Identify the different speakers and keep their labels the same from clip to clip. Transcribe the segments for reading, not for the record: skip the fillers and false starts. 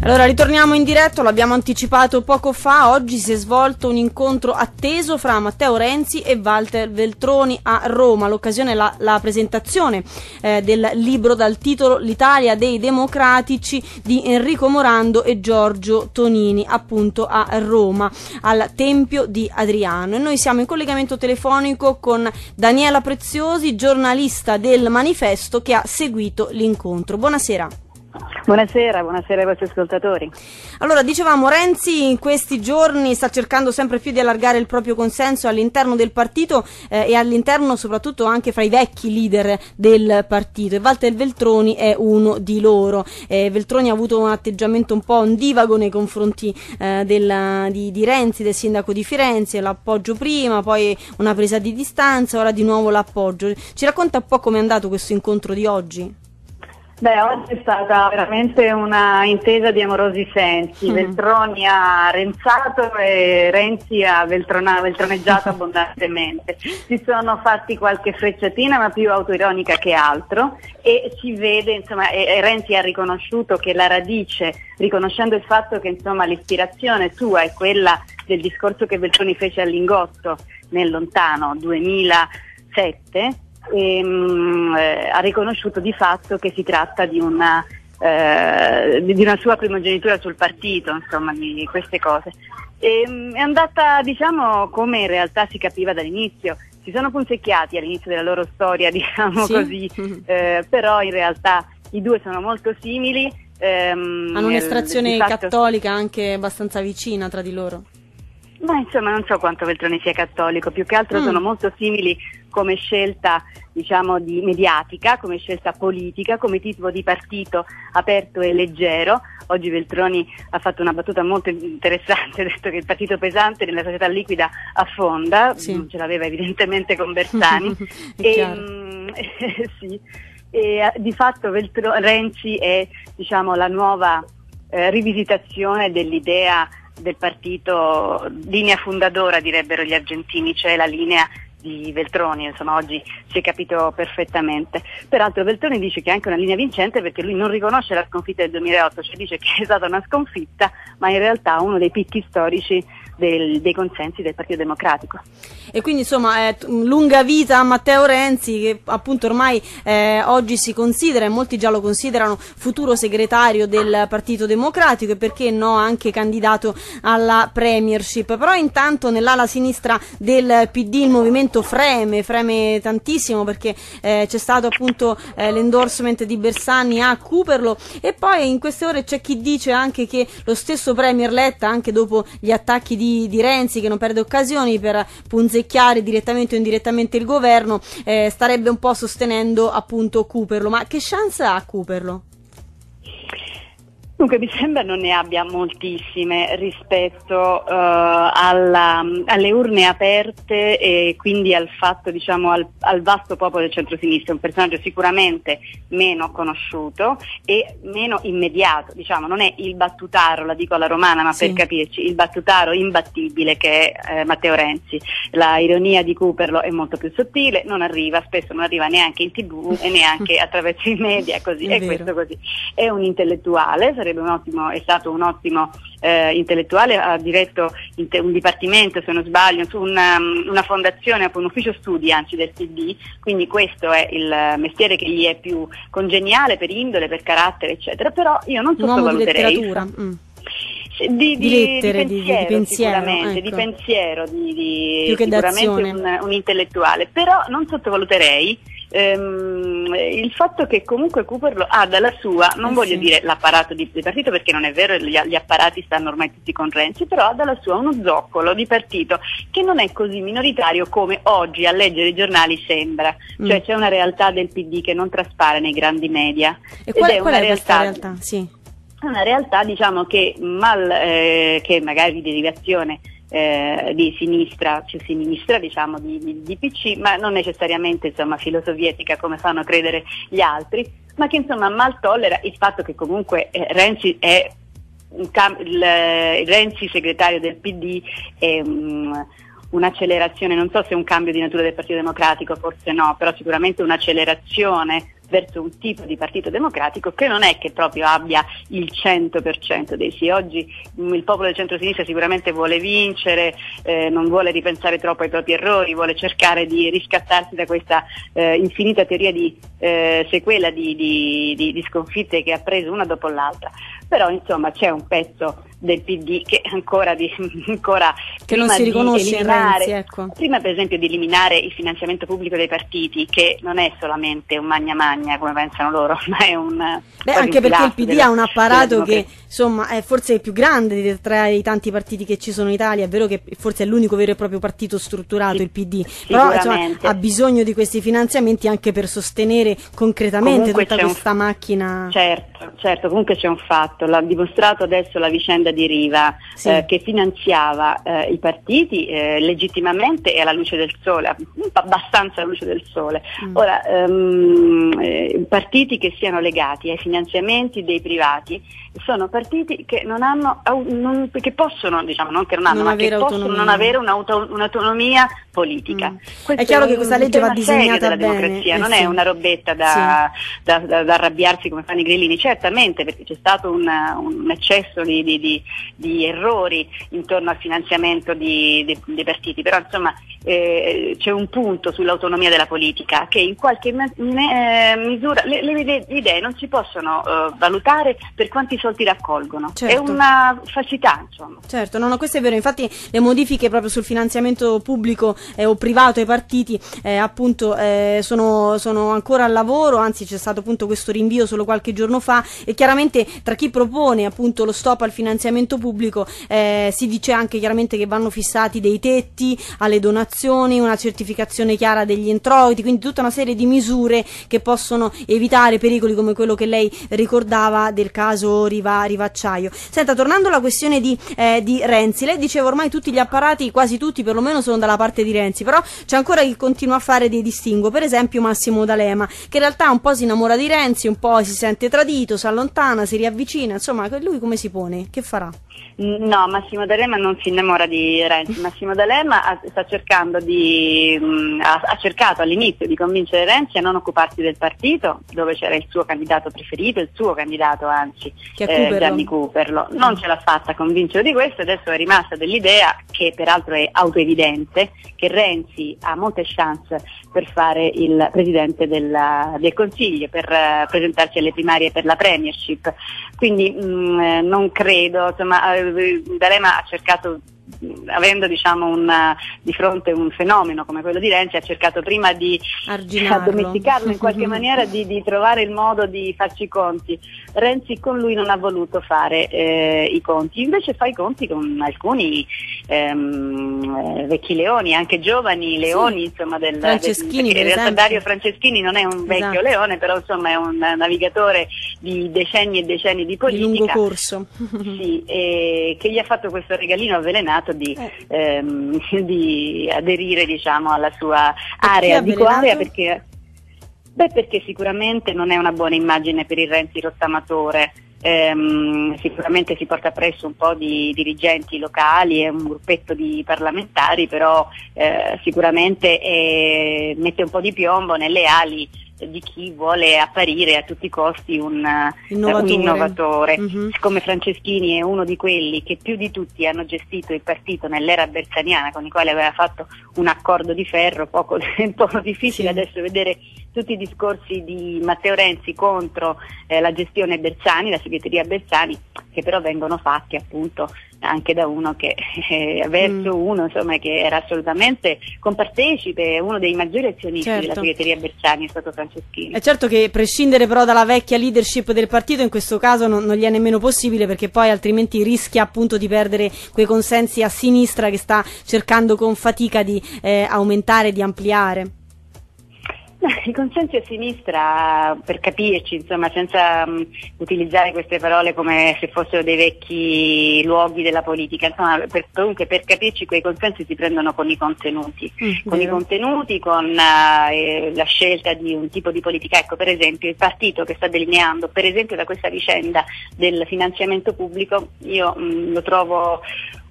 Speaker 1: Allora, ritorniamo in diretto, l'abbiamo anticipato poco fa. Oggi si è svolto un incontro atteso fra Matteo Renzi e Walter Veltroni a Roma. L'occasione è la presentazione del libro dal titolo L'Italia dei Democratici di Enrico Morando e Giorgio Tonini, appunto a Roma, al Tempio di Adriano. E noi siamo in collegamento telefonico con Daniela Preziosi, giornalista del Manifesto, che ha seguito l'incontro. Buonasera.
Speaker 2: Buonasera ai vostri ascoltatori.
Speaker 1: Allora, dicevamo, Renzi in questi giorni sta cercando sempre più di allargare il proprio consenso all'interno del partito e all'interno soprattutto anche fra i vecchi leader del partito, e Walter Veltroni è uno di loro. Veltroni ha avuto un atteggiamento un po' ondivago nei confronti di Renzi, del sindaco di Firenze, l'appoggio prima, poi una presa di distanza, ora di nuovo l'appoggio. Ci racconta un po' come è andato questo incontro di oggi?
Speaker 2: Beh, oggi è stata veramente una intesa di amorosi sensi. Veltroni ha renzato e Renzi ha veltroneggiato abbondantemente. Si sono fatti qualche frecciatina, ma più autoironica che altro, e si vede, insomma, e Renzi ha riconosciuto che la radice, riconoscendo il fatto che insomma l'ispirazione sua è quella del discorso che Veltroni fece a Lingotto nel lontano 2007, ha riconosciuto di fatto che si tratta di una sua primogenitura sul partito, insomma, di queste cose. È andata, diciamo, come in realtà si capiva dall'inizio. Si sono punzecchiati all'inizio della loro storia, diciamo, sì, così, però in realtà i due sono molto simili.
Speaker 1: Hanno un'estrazione cattolica anche abbastanza vicina tra di loro.
Speaker 2: Ma insomma, non so quanto Veltroni sia cattolico, più che altro sono molto simili come scelta, diciamo, mediatica, come scelta politica, come tipo di partito aperto e leggero. Oggi Veltroni ha fatto una battuta molto interessante, ha detto che il partito pesante nella società liquida affonda, sì. Non ce l'aveva evidentemente con Bersani. Sì. E di fatto Renzi è, diciamo, la nuova rivisitazione dell'idea del partito, linea fondadora direbbero gli argentini, cioè la linea di Veltroni. Insomma, oggi si è capito perfettamente. Peraltro Veltroni dice che è anche una linea vincente, perché lui non riconosce la sconfitta del 2008, cioè dice che è stata una sconfitta, ma in realtà uno dei picchi storici dei consensi del Partito Democratico.
Speaker 1: E quindi insomma lunga vita a Matteo Renzi, che appunto ormai oggi si considera, e molti già lo considerano, futuro segretario del Partito Democratico e perché no anche candidato alla premiership. Però intanto nell'ala sinistra del PD il movimento freme tantissimo, perché c'è stato appunto l'endorsement di Bersani a Cooperlo, e poi in queste ore c'è chi dice anche che lo stesso premier Letta, anche dopo gli attacchi di Renzi, che non perde occasioni per punzecchiare direttamente o indirettamente il governo, starebbe un po' sostenendo appunto Cooperlo. Ma che chance ha Cooperlo?
Speaker 2: Dunque, mi sembra non ne abbia moltissime rispetto alle urne aperte e quindi al fatto, diciamo, al vasto popolo del centro-sinistra. Un personaggio sicuramente meno conosciuto e meno immediato, diciamo, non è il battutaro, la dico alla romana, ma sì, per capirci, il battutaro imbattibile che è Matteo Renzi. La ironia di Cooperlo è molto più sottile, spesso non arriva neanche in TV e neanche attraverso i media, così, è questo così. È un intellettuale, è stato un ottimo intellettuale, ha diretto un dipartimento, se non sbaglio, su una fondazione, un ufficio studi anzi del PD, quindi questo è il mestiere che gli è più congeniale per indole, per carattere, eccetera. Però io non sottovaluterei di pensiero, sicuramente, ecco. Di pensiero, più che sicuramente un intellettuale, però non sottovaluterei il fatto che comunque Cooperlo ha dalla sua, non voglio dire l'apparato di partito, perché non è vero, gli apparati stanno ormai tutti con Renzi, però ha dalla sua uno zoccolo di partito che non è così minoritario come oggi a leggere i giornali sembra. Cioè c'è una realtà del PD che non traspare nei grandi media.
Speaker 1: E qual è questa realtà? Sì.
Speaker 2: Una realtà, diciamo, che magari di derivazione di sinistra, più sinistra, diciamo, di PC, ma non necessariamente, insomma, filosovietica come fanno credere gli altri, ma che insomma mal tollera il fatto che comunque Renzi è il Renzi segretario del PD è un'accelerazione, non so se un cambio di natura del Partito Democratico, forse no, però sicuramente un'accelerazione verso un tipo di partito democratico che non è che proprio abbia il 100% dei sì. Oggi il popolo del centro-sinistra sicuramente vuole vincere, non vuole ripensare troppo ai propri errori, vuole cercare di riscattarsi da questa infinita teoria di sequela di sconfitte che ha preso una dopo l'altra. Però insomma c'è un pezzo del PD che ancora
Speaker 1: che non si riconosce in Renzi, ecco.
Speaker 2: Prima per esempio di eliminare il finanziamento pubblico dei partiti, che non è solamente un magna magna come pensano loro, ma è
Speaker 1: anche perché il PD ha un apparato che insomma è forse il più grande tra i tanti partiti che ci sono in Italia. È vero che forse è l'unico vero e proprio partito strutturato, il PD, però insomma, ha bisogno di questi finanziamenti anche per sostenere concretamente tutta questa macchina.
Speaker 2: Certo, comunque c'è un fatto, l'ha dimostrato adesso la vicenda di Riva, che finanziava i partiti legittimamente e alla luce del sole, abbastanza alla luce del sole. Ora, partiti che siano legati ai finanziamenti dei privati sono partiti che non hanno, che possono, diciamo, non che non hanno, ma che possono non avere un'autonomia politica.
Speaker 1: È chiaro che questa legge va disegnata
Speaker 2: della
Speaker 1: bene.
Speaker 2: Democrazia, non è una robetta da arrabbiarsi come fanno i grillini, certamente, perché c'è stato un eccesso di errori intorno al finanziamento dei partiti, però insomma c'è un punto sull'autonomia della politica che in qualche misura le idee non si possono valutare per quanti soldi raccolgono. Certo. È una falsità, insomma.
Speaker 1: Certo, no, questo è vero. Infatti le modifiche proprio sul finanziamento pubblico o privato ai partiti appunto sono ancora al lavoro, anzi c'è stato appunto questo rinvio solo qualche giorno fa, e chiaramente tra chi propone appunto lo stop al finanziamento pubblico si dice anche chiaramente che vanno fissati dei tetti alle donazioni, una certificazione chiara degli introiti, quindi tutta una serie di misure che possono evitare pericoli come quello che lei ricordava del caso Rivacciaio. Senta, tornando alla questione di Renzi, lei diceva ormai tutti gli apparati, quasi tutti perlomeno, sono dalla parte di Renzi, però c'è ancora chi continua a fare dei distinguo, per esempio Massimo D'Alema, che in realtà un po' si innamora di Renzi, un po' si sente tradito, si allontana, si riavvicina, insomma lui come si pone? Che farà?
Speaker 2: No, Massimo D'Alema non si innamora di Renzi. Massimo D'Alema ha cercato all'inizio di convincere Renzi a non occuparsi del partito, dove c'era il suo candidato preferito, il suo candidato anzi, Gianni Cuperlo. Non ce l'ha fatta a convincere di questo, adesso è rimasta dell'idea, che peraltro è autoevidente, che Renzi ha molte chance per fare il Presidente del Consiglio, per presentarsi alle primarie per la Premiership. Quindi non credo, insomma, D'Alema ha cercato, avendo diciamo di fronte un fenomeno come quello di Renzi, ha cercato prima di addomesticarlo in qualche maniera, di trovare il modo di farci i conti. Renzi con lui non ha voluto fare i conti, invece fa i conti con alcuni vecchi leoni, anche giovani leoni, insomma,
Speaker 1: Franceschini,
Speaker 2: in realtà Dario Franceschini non è un vecchio leone, però insomma è un navigatore di decenni e decenni di politica,
Speaker 1: di lungo corso.
Speaker 2: Sì, che gli ha fatto questo regalino avvelenato di aderire, diciamo, alla sua area di area, perché sicuramente non è una buona immagine per il Renzi rottamatore. Sicuramente si porta presso un po' di dirigenti locali e un gruppetto di parlamentari, però sicuramente mette un po' di piombo nelle ali di chi vuole apparire a tutti i costi un innovatore. Siccome Franceschini è uno di quelli che più di tutti hanno gestito il partito nell'era bersaniana, con i quali aveva fatto un accordo di ferro, un po' difficile adesso vedere tutti i discorsi di Matteo Renzi contro la gestione Bersani, la segreteria Bersani, che però vengono fatti appunto anche da uno che verso uno, insomma, che era assolutamente compartecipe, uno dei maggiori azionisti della segreteria Bersani è stato Franceschini.
Speaker 1: È certo che prescindere però dalla vecchia leadership del partito in questo caso non gli è nemmeno possibile, perché poi altrimenti rischia appunto di perdere quei consensi a sinistra che sta cercando con fatica di aumentare, di ampliare.
Speaker 2: I consensi a sinistra, per capirci, insomma, senza utilizzare queste parole come se fossero dei vecchi luoghi della politica, insomma, comunque per capirci quei consensi si prendono con i contenuti, con la scelta di un tipo di politica. Ecco, per esempio, il partito che sta delineando, per esempio, da questa vicenda del finanziamento pubblico, io lo trovo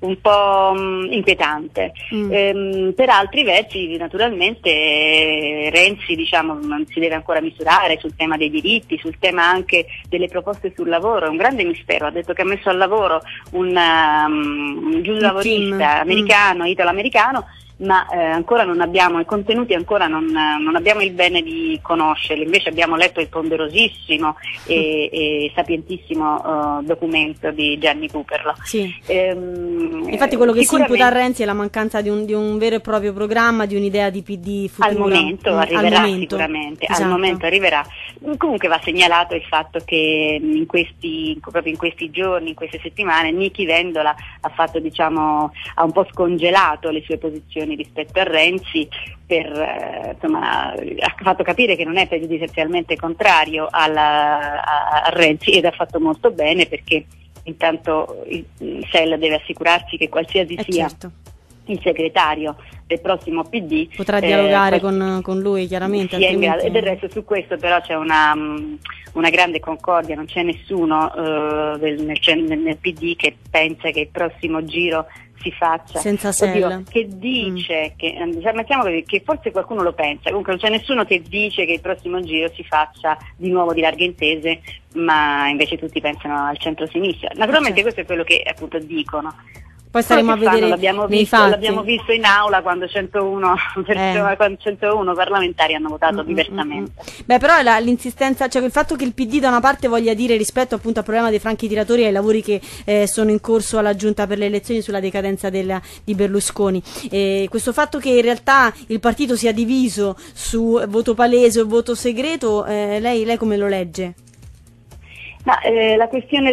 Speaker 2: un po' inquietante. Per altri versi naturalmente Renzi non si deve ancora misurare sul tema dei diritti, sul tema anche delle proposte sul lavoro, è un grande mistero, ha detto che ha messo al lavoro un giuslavorista americano, italo-americano, ma ancora non abbiamo i contenuti, ancora non abbiamo il bene di conoscerli. Invece abbiamo letto il ponderosissimo e sapientissimo documento di Gianni Cooperlo.
Speaker 1: Sì. Infatti quello che si imputa a Renzi è la mancanza di un vero e proprio programma, di un'idea di PD futura.
Speaker 2: Al momento arriverà sicuramente,
Speaker 1: esatto.
Speaker 2: Al momento arriverà. Comunque va segnalato il fatto che proprio in questi giorni, in queste settimane, Nichi Vendola ha fatto, ha un po' scongelato le sue posizioni rispetto a Renzi, ha fatto capire che non è pregiudizialmente contrario a Renzi, ed ha fatto molto bene, perché intanto il SEL deve assicurarsi che qualsiasi sia il segretario del prossimo PD
Speaker 1: potrà dialogare con lui, chiaramente,
Speaker 2: e del resto su questo però c'è una grande concordia, non c'è nessuno nel PD che pensa che il prossimo giro si faccia
Speaker 1: senza SEL,
Speaker 2: che dice mettiamo così, che forse qualcuno lo pensa, comunque non c'è nessuno che dice che il prossimo giro si faccia di nuovo di larghe intese, ma invece tutti pensano al centro-sinistra. Naturalmente questo è quello che appunto dicono.
Speaker 1: Poi staremo a vedere
Speaker 2: l'abbiamo visto in aula quando 101 parlamentari hanno votato diversamente.
Speaker 1: Beh, però l'insistenza, cioè il fatto che il PD da una parte voglia dire, rispetto appunto al problema dei franchi tiratori e ai lavori che sono in corso alla Giunta per le elezioni sulla decadenza di Berlusconi, questo fatto che in realtà il partito sia diviso su voto palese o voto segreto, lei come lo legge?
Speaker 2: Ma la questione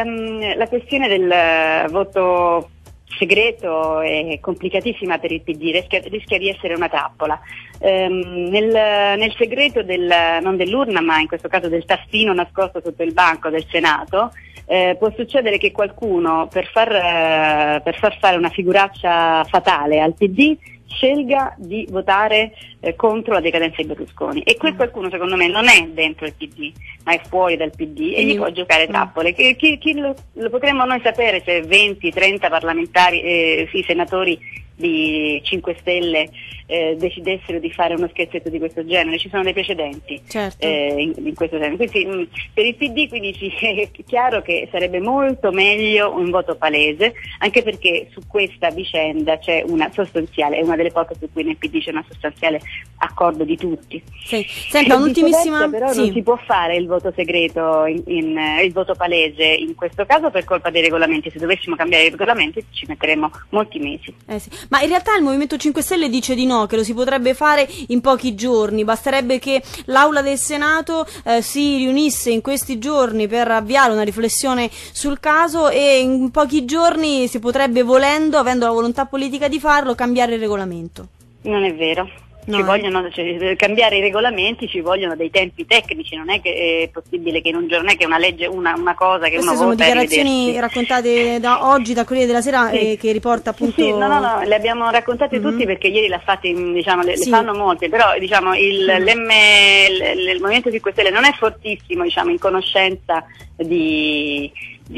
Speaker 2: del voto segreto è complicatissima per il PD, rischia di essere una trappola. Nel segreto non dell'urna, ma in questo caso del tastino nascosto sotto il banco del Senato, può succedere che qualcuno per far fare una figuraccia fatale al PD scelga di votare contro la decadenza di Berlusconi, e quel qualcuno secondo me non è dentro il PD ma è fuori dal PD e gli può giocare trappole. Chi lo potremmo noi sapere se 20-30 parlamentari, senatori di 5 Stelle decidessero di fare uno scherzetto di questo genere? Ci sono dei precedenti,
Speaker 1: certo.
Speaker 2: In questo senso. Quindi per il PD è chiaro che sarebbe molto meglio un voto palese, anche perché su questa vicenda c'è una sostanziale, è una delle poche su cui nel PD c'è una sostanziale accordo di tutti.
Speaker 1: Sì. Senta, un'ultimissima,
Speaker 2: però non si può fare il voto segreto, il voto palese in questo caso per colpa dei regolamenti. Se dovessimo cambiare i regolamenti ci metteremo molti mesi.
Speaker 1: Sì. Ma in realtà il Movimento 5 Stelle dice di no, che lo si potrebbe fare in pochi giorni, basterebbe che l'Aula del Senato si riunisse in questi giorni per avviare una riflessione sul caso, e in pochi giorni si potrebbe, volendo, avendo la volontà politica di farlo, cambiare il regolamento.
Speaker 2: Non è vero. Per cambiare i regolamenti ci vogliono dei tempi tecnici, non è che è possibile che in un giorno, non è che una legge, una cosa che
Speaker 1: queste
Speaker 2: uno
Speaker 1: sono
Speaker 2: vota.
Speaker 1: dichiarazioni raccontate oggi da Corriere della Sera, che riporta appunto.
Speaker 2: Sì, no, le abbiamo raccontate tutti, perché ieri le fanno molte, però il Movimento 5 Stelle non è fortissimo, in conoscenza di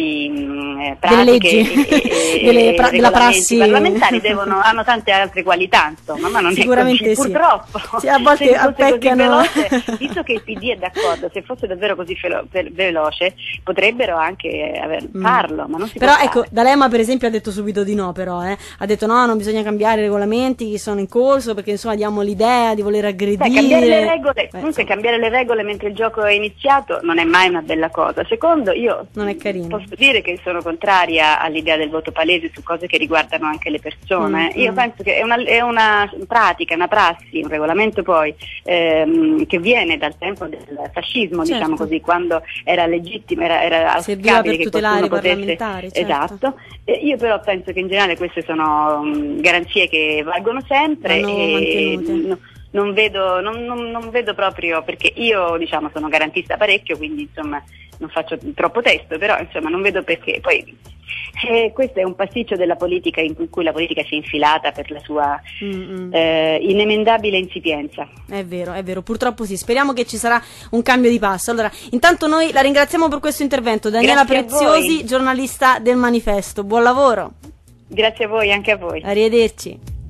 Speaker 2: pratiche
Speaker 1: della prassi
Speaker 2: parlamentari, hanno tante altre qualità, insomma, ma non
Speaker 1: sicuramente
Speaker 2: è così, purtroppo.
Speaker 1: Sì, a volte appeccano.
Speaker 2: Visto che il PD è d'accordo, se fosse davvero così veloce potrebbero anche farlo, ma non si
Speaker 1: però
Speaker 2: può
Speaker 1: ecco,
Speaker 2: fare.
Speaker 1: D'Alema per esempio ha detto subito di no, però ha detto no, non bisogna cambiare i regolamenti che sono in corso, perché insomma diamo l'idea di voler aggredire.
Speaker 2: Cambiare le regole, comunque cambiare le regole mentre il gioco è iniziato non è mai una bella cosa. Secondo, io
Speaker 1: non è carino.
Speaker 2: Posso dire che sono contraria all'idea del voto palese su cose che riguardano anche le persone. Io penso che è una pratica, una prassi, un regolamento poi che viene dal tempo del fascismo,
Speaker 1: certo.
Speaker 2: Diciamo così, quando era legittimo, era
Speaker 1: serviva per
Speaker 2: che
Speaker 1: tutelare i
Speaker 2: potesse,
Speaker 1: parlamentari. Certo.
Speaker 2: Esatto. Io però penso che in generale queste sono garanzie che valgono sempre e non vedo proprio, perché io sono garantista parecchio, quindi insomma non faccio troppo testo, però insomma non vedo perché. Poi questo è un pasticcio della politica in cui la politica si è infilata per la sua inemendabile insipienza.
Speaker 1: È vero, purtroppo sì. Speriamo che ci sarà un cambio di passo. Allora, intanto noi la ringraziamo per questo intervento, Daniela Preziosi, giornalista del Manifesto. Buon lavoro.
Speaker 2: Grazie a voi, anche a voi.
Speaker 1: Arrivederci.